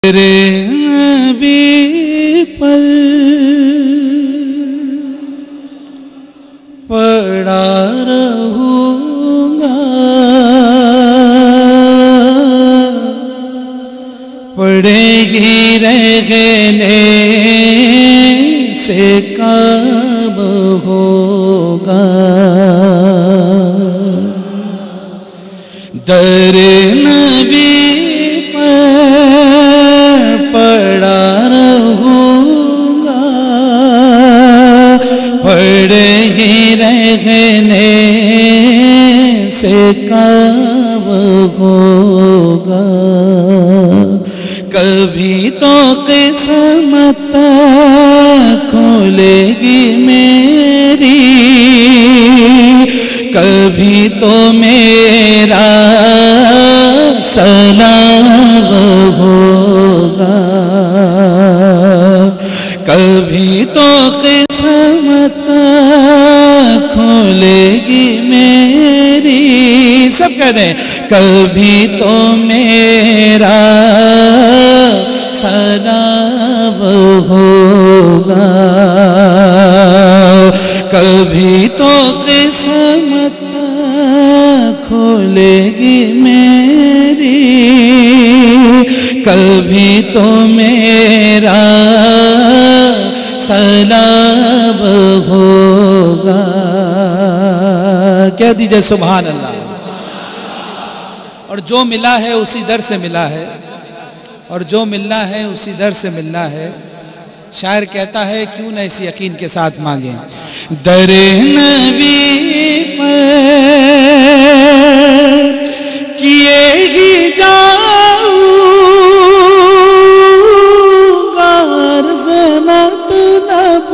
تیرے نبی پر پڑا رہوں گا، پڑے گی رہنے سے کب ہوگا، در نبی پڑا رہوں گا، پڑے ہی رہنے سے کب ہوگا، کبھی تو قسمت کھولے گی میری، کبھی تو میرا سلام ہوگا، کبھی تو قسمت کھولے گی میری، سب کہہ دیں کبھی تو میرا سلام ہوگا، کبھی تو قسمت کھولے گی میری، کبھی تو میرا سلام ہوگا، کہہ دیجئے سبحان اللہ۔ اور جو ملا ہے اسی در سے ملا ہے، اور جو ملنا ہے اسی در سے ملنا ہے، شاعر کہتا ہے کیوں نہ اس یقین کے ساتھ مانگیں، در نبی پر کیے ہی جاؤں گا عرض مطلب،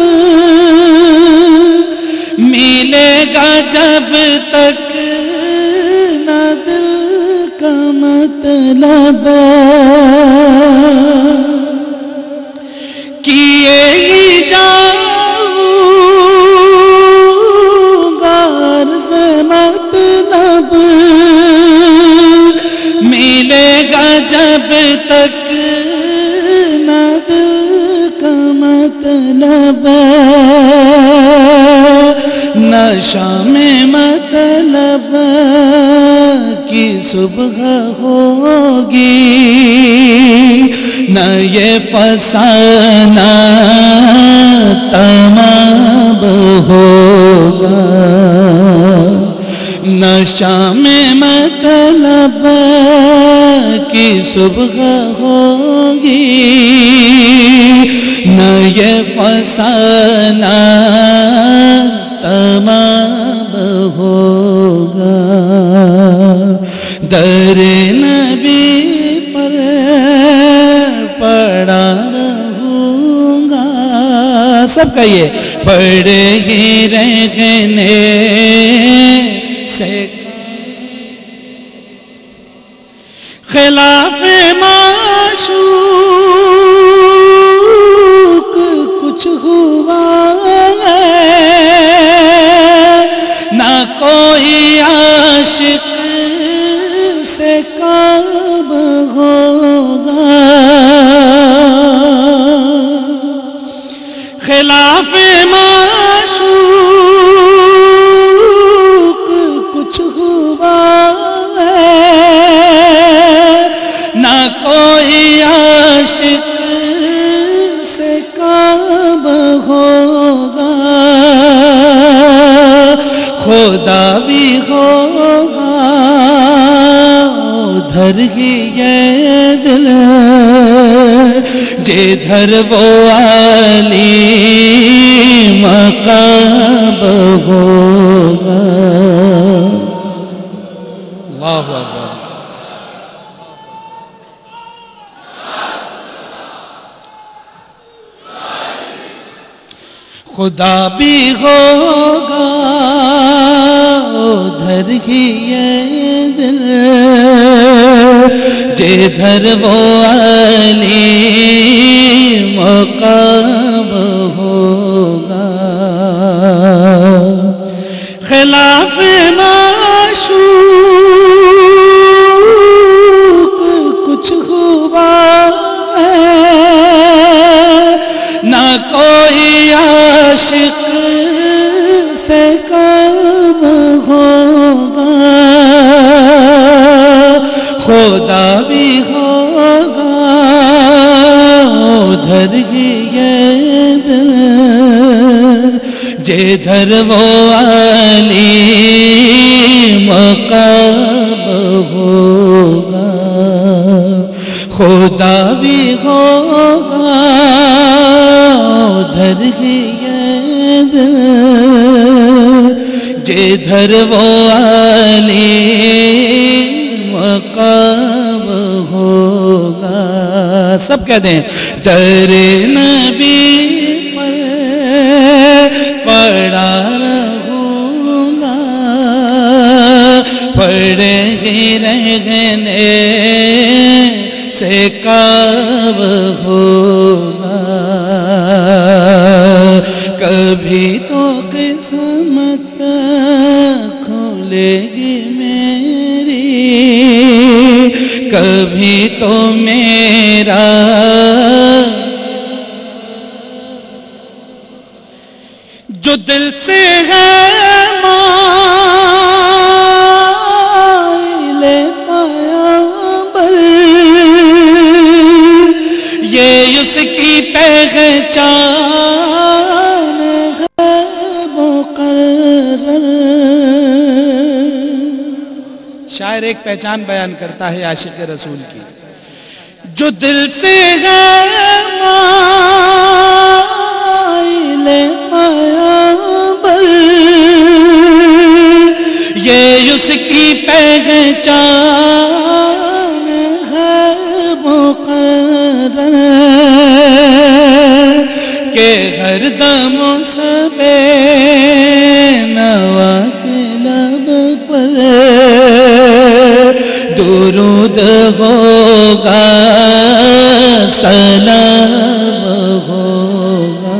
ملے گا جب تک نہ دل کا مطلب، کیے ہی جاؤں گا عرض مطلب، ملے گا جب تک نہ دل کا مطلب، نہ شام مطلب کی صبح ہوگی، نہ یہ فسانہ تمام ہوگا، نہ شام مطلب کی صبح ہوگی، نہ یہ فسانہ تمام ہوگا، در نبی پر پڑا رہوں گا، سب کہیے پڑے ہی رہنے سے خلاف معشوق کچھ ہوا ہے، نہ کوئی عاشق سے کب ہوگا، خلاف معشوق کچھ ہوا ہے، نہ کوئی عاشق سے کب ہوگا، خدا بھی ہوگا ادھر ہی یہ دل جدھر وہ عالی مقام ہوگا، اللہ اکبر، خدا بھی ہوگا ادھر ہی یہ دل جدھر وہ عالی مقام ہوگا، خلاف معشوق کچھ ہوا عاشق سے کب ہوگا خدا بھی ہوگا ادھر ہی یہ دل جدھر وہ علی مقام ہوگا خدا بھی ہوگا ادھر ہی یہ دل جدھر وہ علی مقام ہوگا. سب کہہ دیں در نبی پر پڑا رہوں گا پڑے ہی رہنے سے کب ہوگا کبھی تو قسمت کھولے گی میری کبھی تو میرا جو دل سے ہے مائل پیامبر یہ اس کی پہچان ہے مقرر. شاعر ایک پہچان بیان کرتا ہے عاشق رسول کی جو دل سے ہے مائل پیامبر یہ اس کی پہچان ہے مقرر کہ ہر دم سب نوا کے لب پر درود ہوگا سلام ہوگا.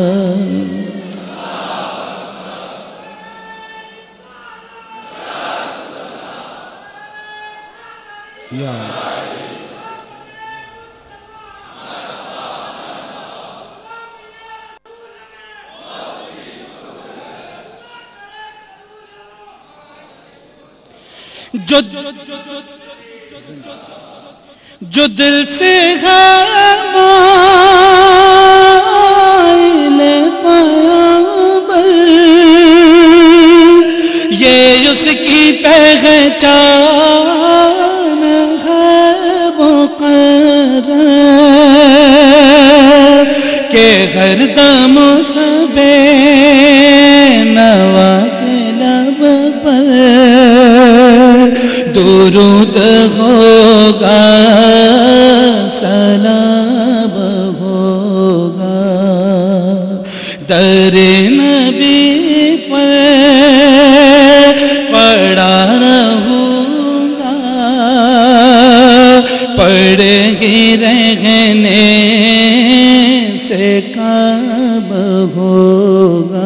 جو دل سے ہے مائل پیامبر یہ اس کی پہچان ہے مقرر کہ ہر دم سب نوا کے لب پر درود ہوگا سلام ہوگا در نبی پر پڑا رہوں گا پڑے ہی رہنے سے کب ہوگا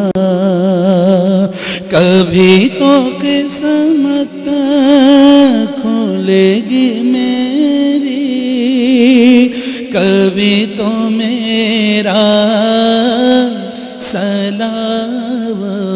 کبھی تو قسمت کھولے گی میری کبھی تو میرا سلام